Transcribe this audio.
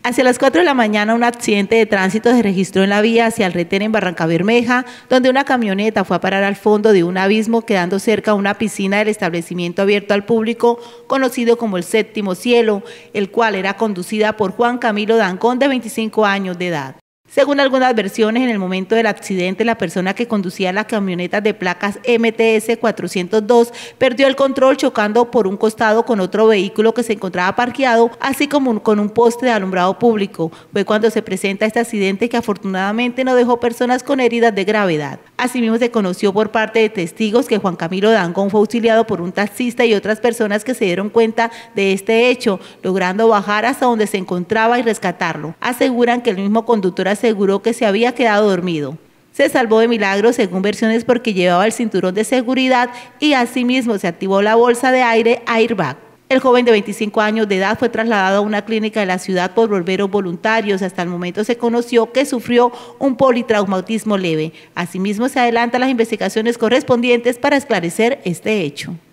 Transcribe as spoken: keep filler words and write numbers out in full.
Hacia las cuatro de la mañana, un accidente de tránsito se registró en la vía hacia el retén en Barrancabermeja, donde una camioneta fue a parar al fondo de un abismo, quedando cerca a una piscina del establecimiento abierto al público, conocido como el Séptimo Cielo, el cual era conducida por Juan Camilo Dancón, de veinticinco años de edad. Según algunas versiones, en el momento del accidente, la persona que conducía la camioneta de placas M T S cuatrocientos dos perdió el control, chocando por un costado con otro vehículo que se encontraba parqueado, así como con un poste de alumbrado público. Fue cuando se presenta este accidente, que afortunadamente no dejó personas con heridas de gravedad. Asimismo, se conoció por parte de testigos que Juan Camilo Dancón fue auxiliado por un taxista y otras personas que se dieron cuenta de este hecho, logrando bajar hasta donde se encontraba y rescatarlo. Aseguran que el mismo conductor aseguró que se había quedado dormido. Se salvó de milagro, según versiones, porque llevaba el cinturón de seguridad y asimismo se activó la bolsa de aire airbag. El joven de veinticinco años de edad fue trasladado a una clínica de la ciudad por bomberos voluntarios. Hasta el momento se conoció que sufrió un politraumatismo leve. Asimismo, se adelantan las investigaciones correspondientes para esclarecer este hecho.